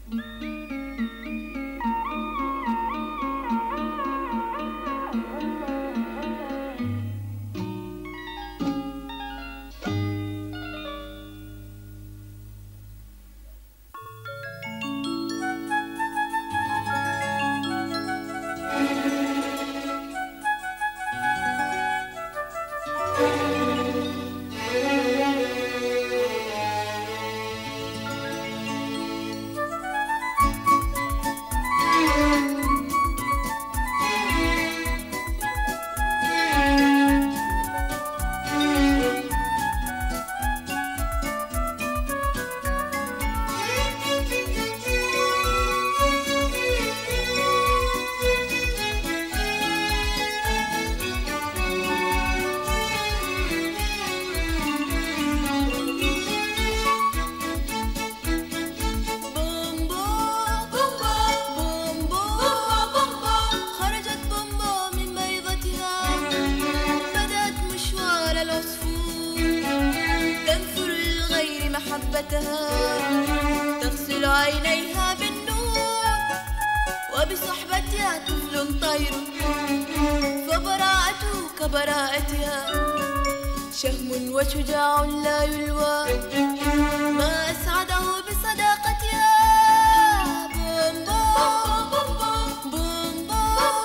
تغسل عينيها بالنور وبصحبتها طفل طير فبراءته كبراءتها شهم وشجاع لا يلوى ما أسعده بصداقتها بومبو بومبو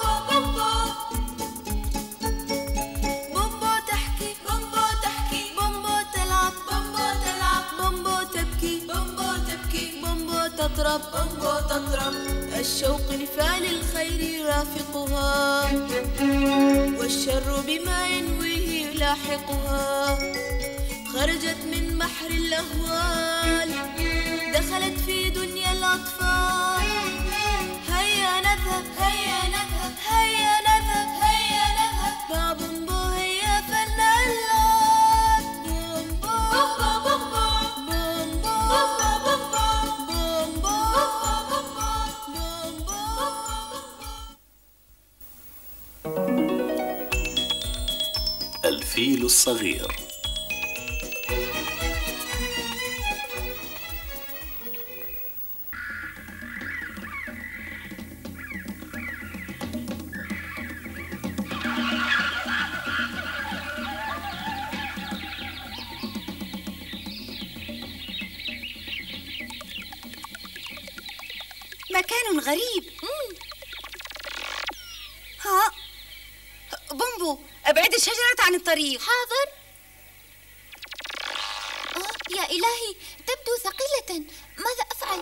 بومبو تحكي بومبو تحكي بومبو تلعب بومبو تلعب بومبو تبكي بومبو تبكي بومبو تطرب بومبو تطرب الشوق لفعل الخير يرافقها والشر بما ينويه يلاحقها خرجت من بحر الأهوال دخلت في دنيا الأطفال هيا نذهب هيا نذهب هيا نذهب هيا نذهب مع بومبو هيا فلنلعب بومبو بومبو بومبو بومبو الفيل الصغير. مكان غريب. ها بومبو، ابعد الشجرة عن الطريق. حاضر. يا إلهي، تبدو ثقيلة، ماذا أفعل؟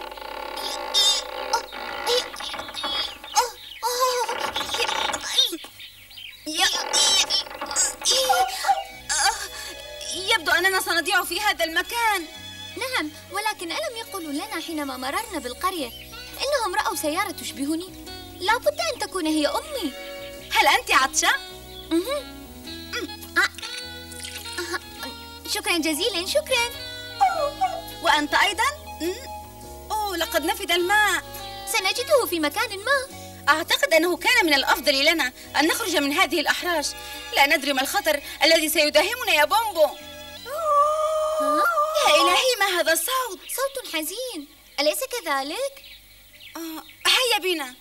يبدو أننا سنضيع في هذا المكان. نعم، ولكن ألم يقولوا لنا حينما مررنا بالقرية إنهم رأوا سيارة تشبهني؟ لا بد أن تكون هي أمي. هل أنت عطشة؟ شكرا جزيلا، شكرا. وأنت أيضا؟ أوه، لقد نفد الماء. سنجده في مكان ما. أعتقد أنه كان من الأفضل لنا أن نخرج من هذه الأحراش. لا ندري ما الخطر الذي سيداهمنا يا بومبو. يا إلهي، ما هذا الصوت؟ صوت حزين، أليس كذلك؟ هيا بنا.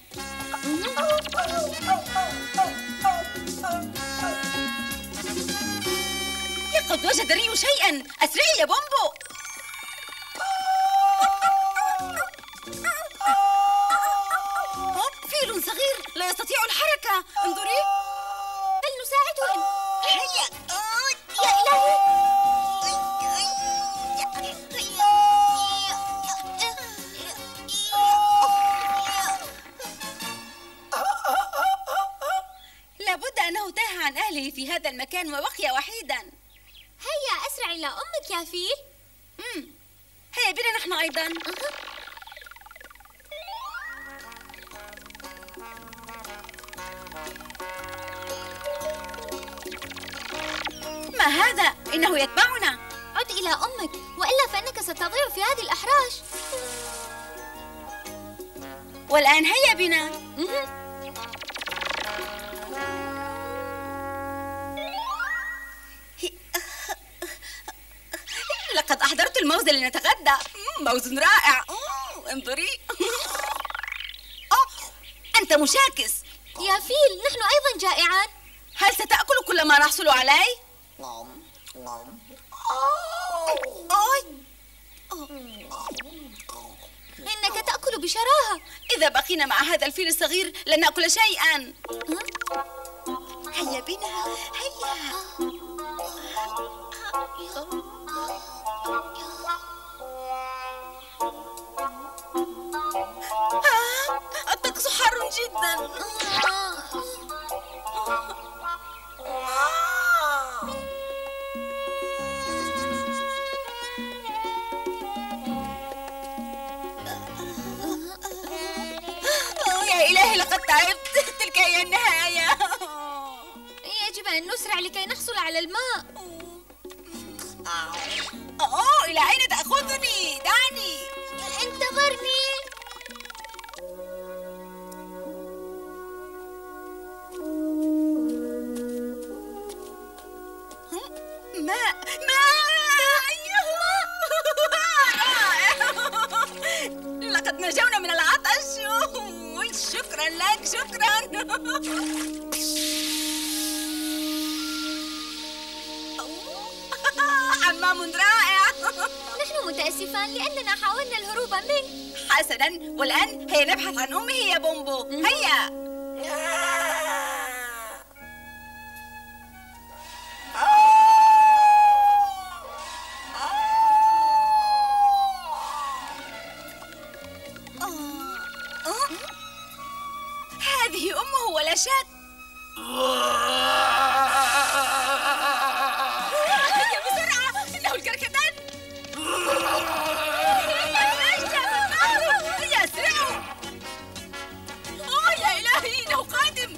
لقد وجد ريو شيئا، أسرعي يا بومبو. فيل صغير لا يستطيع الحركة، انظري. فلنساعده. هيا. يا إلهي. لابد أنه تاه عن أهله في هذا المكان وبقي وحيدا. هيا أسرع إلى أمك يا فيل. هيا بنا نحن أيضا. ما هذا؟ إنه يتبعنا. عد إلى أمك وإلا فإنك ستضيع في هذه الأحراش. والآن هيا بنا. لقد أحضرت الموز لنتغدى. موز رائع. انظري. أنت مشاكس. يا فيل، نحن أيضا جائعان. هل ستأكل كل ما نحصل عليه؟ إنك تأكل بشراهة. إذا بقينا مع هذا الفيل الصغير لن نأكل شيئا. هيا بنا، هيا. الطقس حار جدا. يا إلهي لقد تعبت. تلك هي النهاية. يجب أن نسرع لكي نحصل على الماء. إلى أين تأخذني؟ دعني. انتظرني. ماء ماء. لقد نجونا من العطش. شكرا لك، شكرا. حمام رائع. نحن متأسفان لأننا حاولنا الهروب منك. حسنا، والآن هيا نبحث عن أمه يا بومبو. هيا. هذه أمه ولا شك. هيا بسرعة، إنه الكركدان. هيا أسرعوا. يا إلهي، إنه قادم.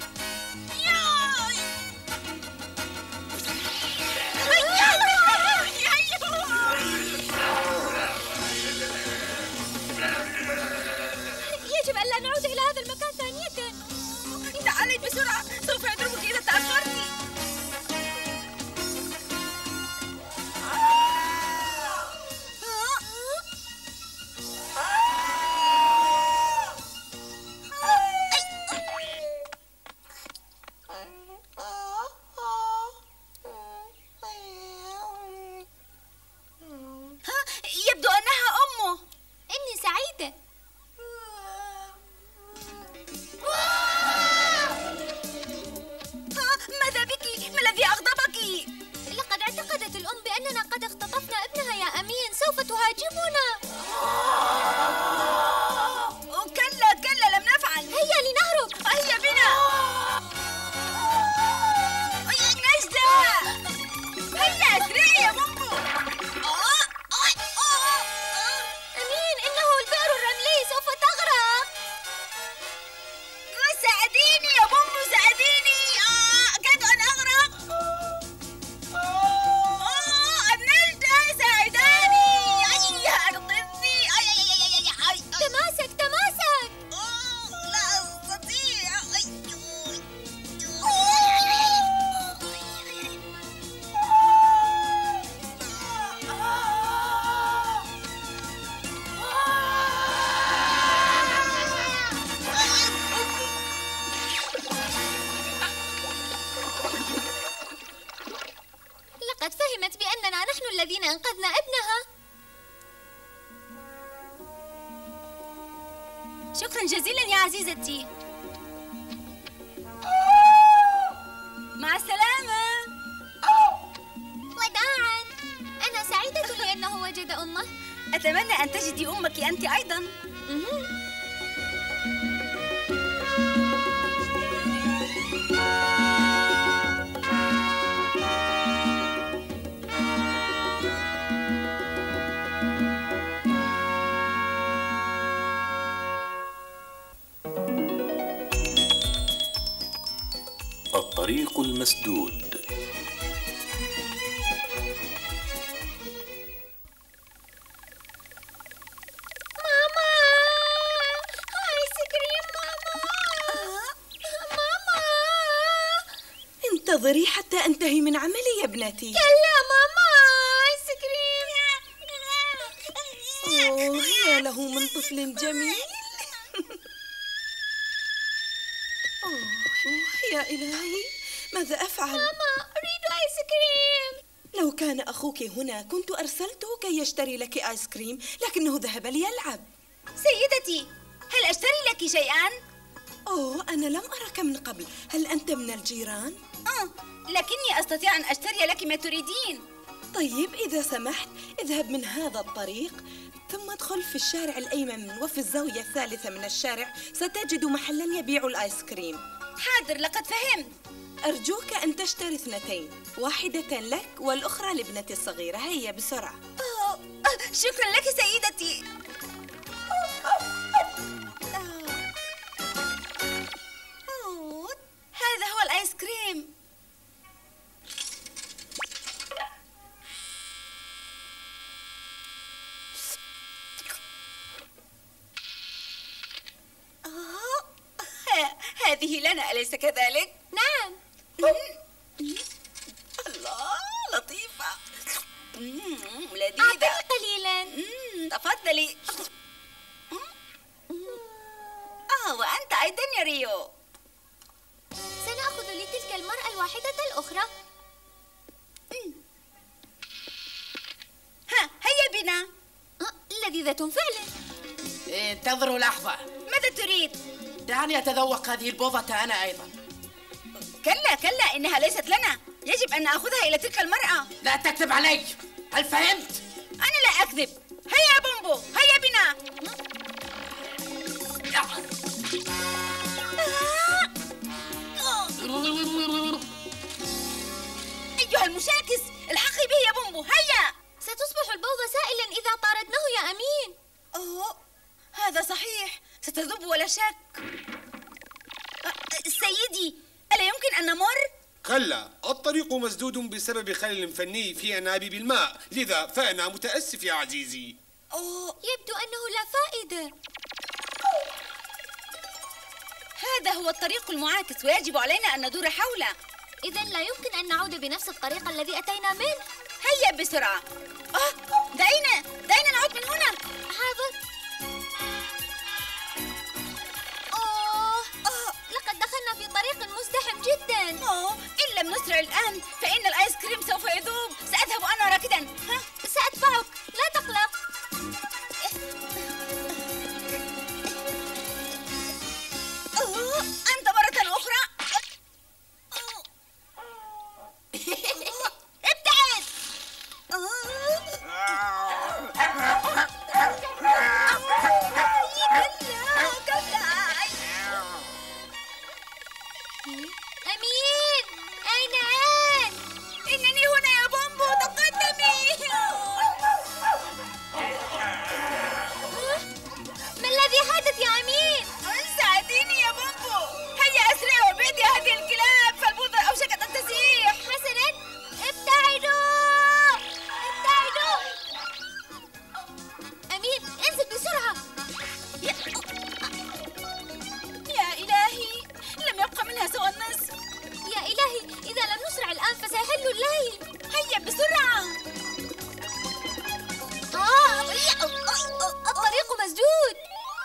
يجب أن لا نعود إلى هذا المكان ثانية. تعالي بسرعة، سوف يضربك إذا تأخرتِ. يبدو أنها أمه. إني سعيدة. ماذا بك؟ ما الذي أغضبك؟ لقد اعتقدت الأم بأننا قد اختطفنا ابنها يا أمين. سوف تهاجمنا. كلا كلا، لم نفعل. هيا لنهرب. هيا بنا. نجدة. هيا اسرعي يا بومبو. أمين، إنه البئر الرملي سوف تغرق. ساعديني يا بومبو، ساعديني. أكاد أن أغرق. النجدة ساعداني. أنقذني. تماسك تماسك. لا أستطيع. لقد فهمت بأننا نحن الذين أنقذنا ابنها. شكرا جزيلا يا عزيزتي. مع السلامة. وداعا. أنا سعيدة لأنه وجد أمه. أتمنى أن تجدي أمك أنت أيضا. الطريق المسدود. ماما، آيس كريم. ماما. انتظري حتى أنتهي من عملي يا ابنتي. كلا ماما، آيس كريم. يا ما له من طفل جميل. يا إلهي، ماذا أفعل؟ ماما، أريد آيس كريم. لو كان أخوك هنا كنت أرسلته كي يشتري لك آيس كريم، لكنه ذهب ليلعب. سيدتي، هل أشتري لك شيئا؟ أنا لم أرك من قبل. هل أنت من الجيران؟ لكني أستطيع أن أشتري لك ما تريدين. طيب إذا سمحت، اذهب من هذا الطريق ثم ادخل في الشارع الأيمن وفي الزاوية الثالثة من الشارع ستجد محلا يبيع الآيس كريم. حاضر، لقد فهمت. أرجوك أن تشتري 2، واحدة لك والأخرى لابنتي الصغيرة. هيا بسرعة. شكرا لك سيدتي. هذا هو الآيس كريم. هذه لنا، أليس كذلك؟ نعم. الله، لطيفة، لذيذة. أعطني قليلا. تفضلي. وأنت أيضا يا ريو. سنأخذ لتلك المرأة الواحدة الأخرى. هيا بنا. لذيذة فعلا. انتظروا لحظة. ماذا تريد؟ دعني أتذوق هذه البوظة أنا أيضا. كلا، إنها ليست لنا. يجب أن نأخذها إلى تلك المرأة. لا تكذب علي، هل فهمت؟ أنا لا أكذب. هيا يا بومبو، هيا بنا. أيها المشاكس، الحقي به يا بومبو، هيا. ستصبح البوظة سائلا إذا طاردناه يا أمين. هذا صحيح، ستذوب ولا شك. سيدي، ألا يمكن أن نمر؟ كلا، الطريق مسدود بسبب خلل فني في أنابيب الماء، لذا فأنا متأسف يا عزيزي. يبدو أنه لا فائدة. هذا هو الطريق المعاكس ويجب علينا أن ندور حوله. إذن لا يمكن أن نعود بنفس الطريق الذي أتينا منه. هيا بسرعة. دعينا نعود من هنا. حاضر. لقد دخلنا في طريق مزدحم جدا. إن لم نسرع الآن فإن الآيس كريم سوف يذوب. سأذهب أنا راكدا. سأتبعك، لا تقلق. أنت مرة أخرى. ابتعد. أمين، أين أنت؟ إنني هنا يا بومبو، تقدمي. ما الذي حدث يا أمين؟ ساعديني يا بومبو. هيا أسرع وابعدي هذه الكلاب، فالبوظة أوشكت أن تسيح. حسناً، ابتعدوا. أمين، انزل بسرعة. يا إلهي، لم يبقى منها سوى النصف. يا إلهي، إذا لم نسرع الآن فسيحل الليل. هيا بسرعة. الطريق مسدود.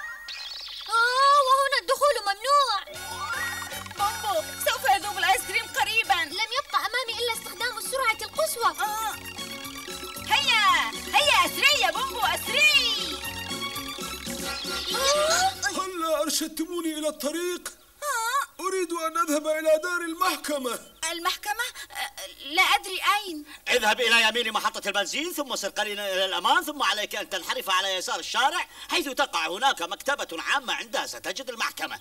وهنا الدخول ممنوع. بومبو، سوف يذوب الآيس كريم قريبا. لم يبقى أمامي إلا استخدام السرعة القصوى. هيا أسرعي يا بومبو، أسرعي. هلا أرشدتموني إلى الطريق؟ أريد أن أذهب إلى دار المحكمة. المحكمة؟ لا أدري أين. اذهب إلى يمين محطة البنزين ثم سر قليلا إلى الأمام، ثم عليك أن تنحرف على يسار الشارع حيث تقع هناك مكتبة عامة، عندها ستجد المحكمة.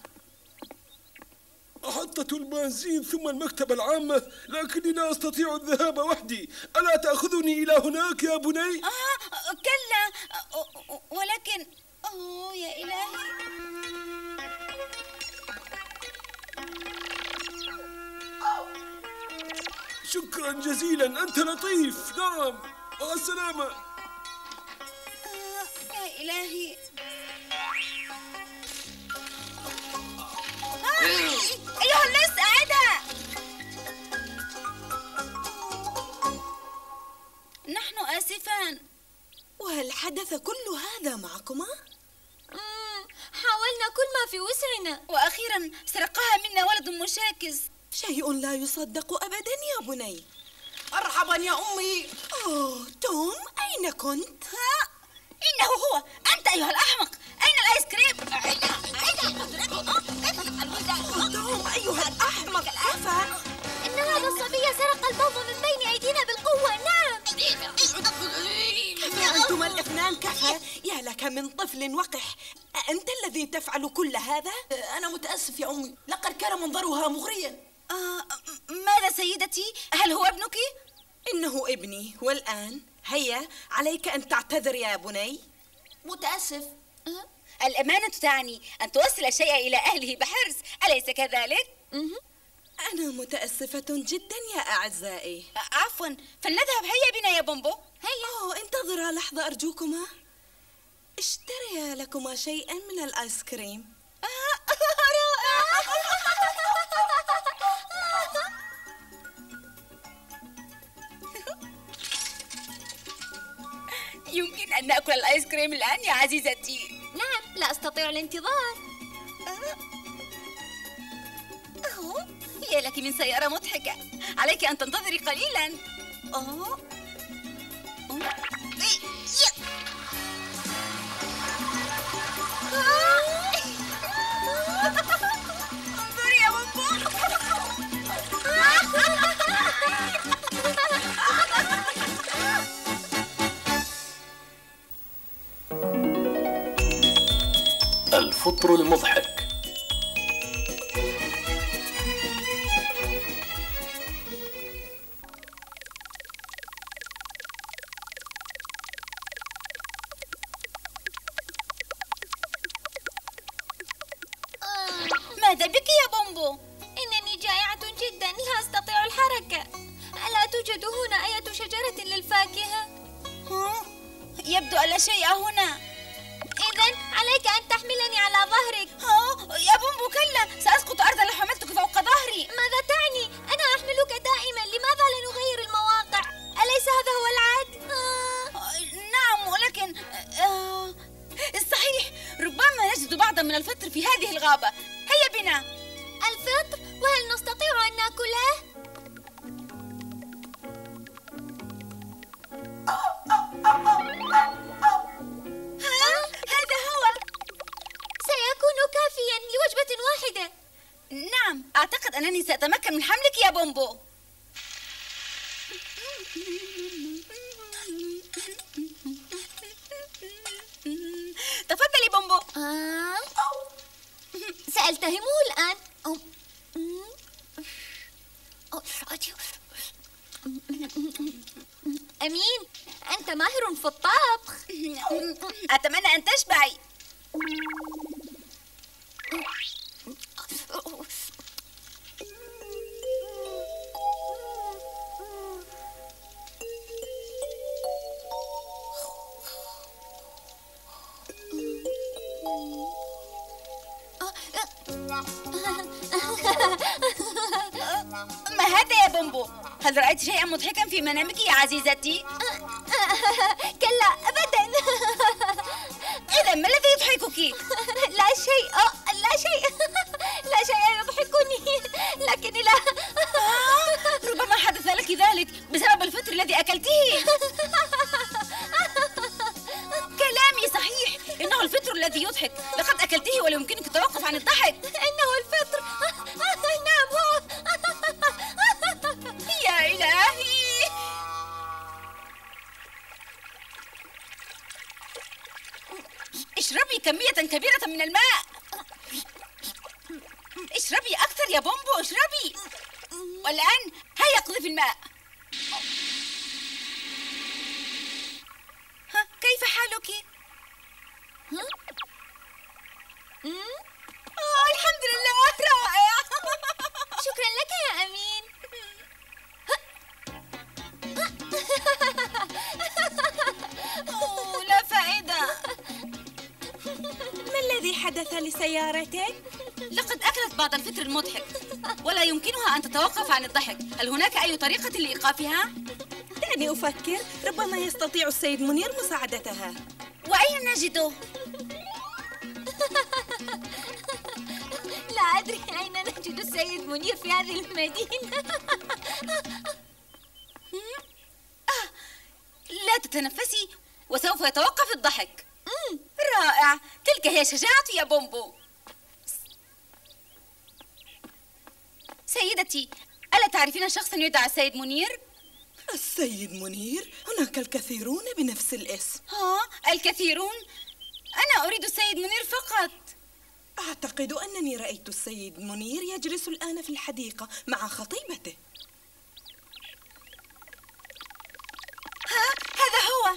محطة البنزين ثم المكتبة العامة، لكني لا أستطيع الذهاب وحدي. ألا تأخذني إلى هناك يا بني؟ كلا، ولكن يا إلهي. شكرا جزيلا، أنت لطيف. نعم، مع السلامة. يا إلهي. أيها اللص، أعدها. نحن آسفان. وهل حدث كل هذا معكم؟ أرجوكما؟ حاولنا كل ما في وسعنا. وأخيرا سرقها منا ولد مشاكس. شيء لا يصدق أبدا يا بني. مرحبا يا أمي. أوه توم، أين كنت؟ ها؟ إنه هو. أنت أيها الأحمق، أين الآيس كريم؟ توم أيها الأحمق، كفى. إن هذا الصبي سرق البوظ من بين أيدينا بالقوة. نعم. كفى أنتما الاثنان، كفى. يا لك من طفل وقح. أنت الذي تفعل كل هذا؟ أنا متأسف يا أمي، لقد كان منظرها مغريا. ماذا سيدتي؟ هل هو ابنك؟ إنه ابني، والآن هيا عليك أن تعتذر يا بني. متأسف. الأمانة تعني أن توصل الشيء إلى أهله بحرص، أليس كذلك؟ أنا متأسفة جدا يا أعزائي. عفوا، فلنذهب. هيا بنا يا بومبو. هيا. انتظرا لحظة أرجوكما. اشتريا لكما شيئا من الآيس كريم. يمكن أن نأكل الآيس كريم الآن يا عزيزتي؟ نعم، لا أستطيع الانتظار. يا لك من سيارة مضحكة. عليك أن تنتظري قليلا. انظري يا بومبو. الفطر المضحك. ماذا بك يا بومبو؟ إنني جائعة جدا، لا أستطيع الحركة. ألا توجد هنا أي شجرة للفاكهة؟ يبدو أن لا شيء هنا. إذن عليك أن تحملني على ظهرك. يا بومبو كلا، سأسقط أرضا لو حملتك فوق ظهري. ماذا تعني؟ أنا أحملك دائما، لماذا لا نغير المواقع؟ أليس هذا هو العادة؟ نعم، ولكن صحيح، ربما نجد بعضا من الفطر في هذه الغابة. هيا بنا. الفطر؟ وهل نستطيع أن نأكله؟ هذا هو. سيكون كافيا لوجبة واحدة. نعم، أعتقد أنني سأتمكن من حملك يا بومبو. تفضلي بومبو. سألتهمه الآن. أمين، أنت ماهر في الطبخ. أتمنى أن تشبعي. ما هذا يا بومبو؟ هل رأيت شيئا مضحكا في منامك يا عزيزتي؟ كلا أبدا. إذا ما الذي يضحكك؟ لا شيء، لا شيء، لا شيء يضحكني، لكني لا. ربما حدث لك ذلك بسبب الفطر الذي أكلته. كلامي صحيح، إنه الفطر الذي يضحك. لقد أكلته ولا يمكنك التوقف عن الضحك. إنه الفطر. نعم هو. يا إلهي. اشربي كمية كبيرة من الماء. اشربي أكثر يا بومبو، اشربي. والآن هيا اقذفي الماء. كيف حالك؟ الحمد لله، رائع. شكرا لك يا أمين. لا فائدة. ما الذي حدث لسيارتك؟ لقد أكلت بعض الفطر المضحك ولا يمكنها أن تتوقف عن الضحك. هل هناك أي طريقة لإيقافها؟ دعني أفكر، ربما يستطيع السيد منير مساعدتها. وأين نجده؟ يوجد السيد منير في هذه المدينة؟ لا تتنفسي وسوف يتوقف الضحك. رائع، تلك هي شجاعتي يا بومبو. سيدتي، ألا تعرفين شخصا يدعى السيد منير؟ السيد منير؟ هناك الكثيرون بنفس الاسم. الكثيرون؟ أنا أريد السيد منير فقط. أعتقد أنني رأيت السيد منير يجلس الآن في الحديقة مع خطيبته. هذا هو.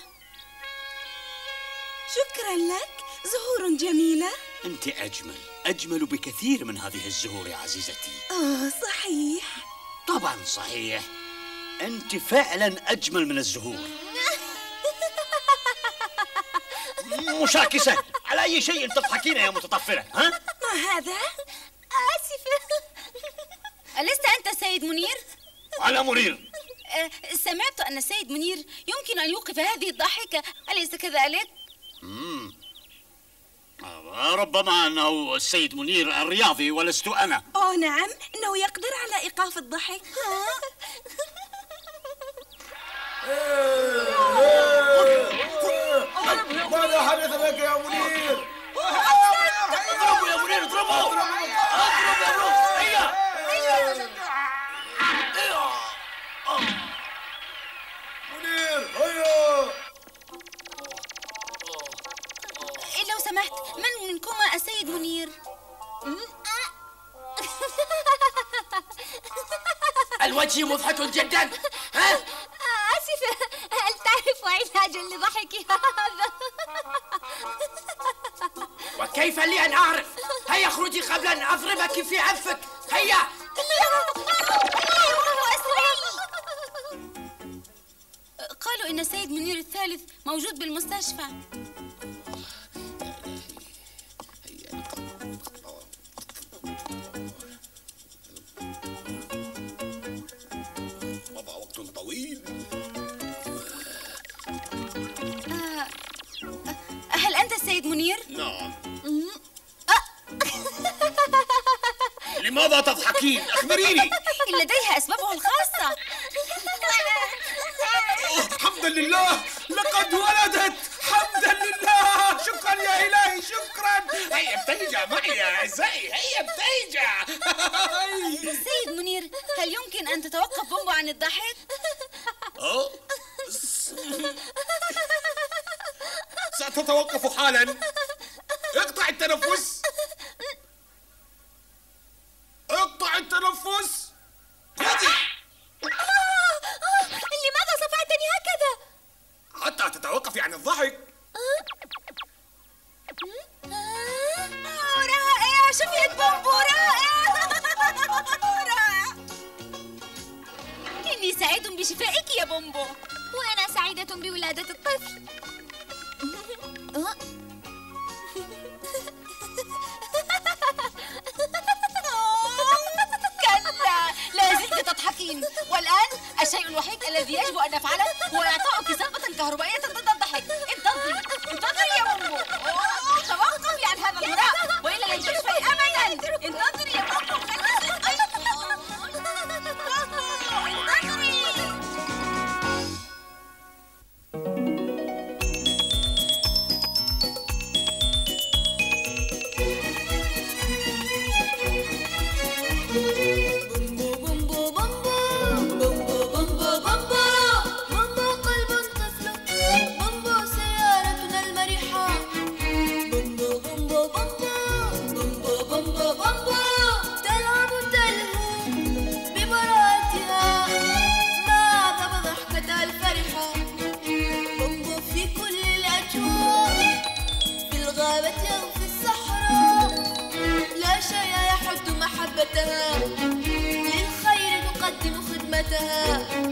شكرا لك، زهور جميلة. أنت أجمل بكثير من هذه الزهور يا عزيزتي. صحيح. طبعا صحيح، أنت فعلا أجمل من الزهور. مشاكسة، على أي شيء تضحكين يا متطفلة؟ ها؟ ما هذا؟ آسفة. ألست أنت السيد منير؟ على منير. سمعت أن السيد منير يمكن أن يوقف هذه الضاحكة، أليس كذلك؟ ربما أنه السيد منير الرياضي ولست أنا. نعم، إنه يقدر على إيقاف الضحك. ماذا حدث لك يا منير؟ اضربوا يا منير، اضربوا. اضرب يا بروس، هيا. منير هيا. لو سمحت، من منكما السيد منير؟ الوجه مضحك جدا. ها؟ آسفة، هل تعرف علاجا لضحكي هذا؟ وكيف لي أن أعرف؟ هيا اخرجي قبل أن أضربك في أنفك. هيا. قالوا إن السيد منير الثالث موجود بالمستشفى. مضى وقت طويل. هل أنت السيد منير؟ نعم. لماذا تضحكين؟ أخبريني. لديها أسبابه الخاصة. حمدا لله، لقد ولدت. حمدا لله، شكرا يا إلهي، شكرا. هيا ابتهجا معي يا أعزائي، هيا ابتهجا. السيد منير، هل يمكن أن تتوقف بومبو عن الضحك؟ ستتوقف حالا. اقطع التنفس. اقطع التنفس. لماذا صفعتني هكذا؟ حتى تتوقفي عن الضحك. رائع، شفيت بومبو، رائع. رائع. إني سعيد بشفائك يا بومبو. وأنا سعيدة بولادة الطفل. كلا، لا زلت تضحكين. والآن الشيء الوحيد الذي يجب أن نفعله هو إعطائك صدمة كهربائية ضد الضحك. انتظري يا بومبو. توقفي عن هذا الهراء وإلا لن تشفي أبدا. انتظري يا بومبو. للخير نقدم خدمتها.